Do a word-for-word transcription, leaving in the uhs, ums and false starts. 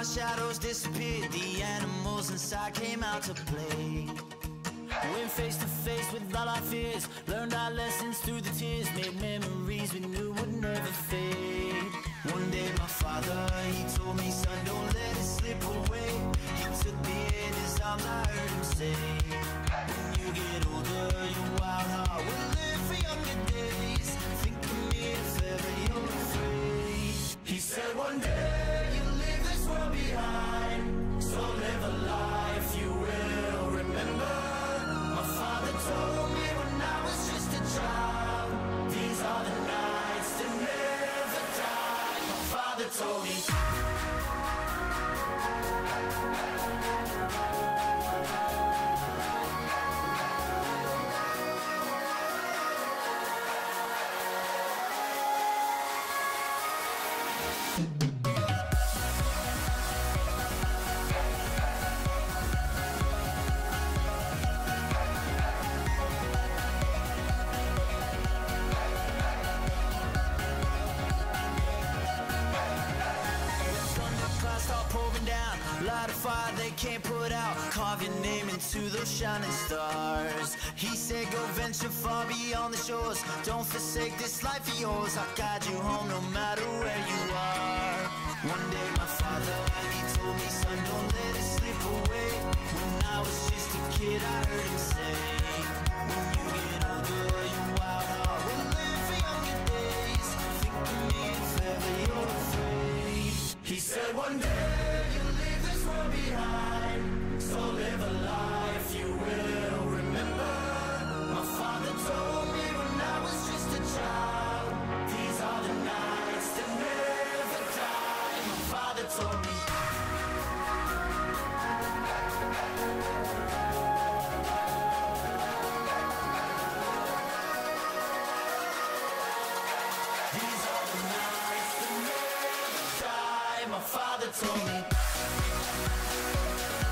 shadows disappeared, the animals inside came out to play. Went face to face with all our fears, learned our lessons through the tears, made memories we knew would never fade. One day my father, he told me, son, don't let it slip away. He took me in his arms, I heard him say, when you get older, your wild heart will live for younger days. Think of me if ever you're afraid. He said one day you'll leave this world behind, so live a life you will remember. My father told me when I was just a child, these are the nights that never die. My father told me. Light a fire they can't put out, carve your name into those shining stars. He said go venture far beyond the shores, don't forsake this life of yours. I'll guide you home no matter where you are. One day my father, he told me, son, don't let it slip away. When I was just a kid I heard him say, when you get older your wild heart will live for younger days. Think of me if ever you're afraid. He said one day you'll leave this world behind, so live a life you will remember. My father told me when I was just a child, these are the nights that never die. My father told me. These are the nights that never die. My father told me.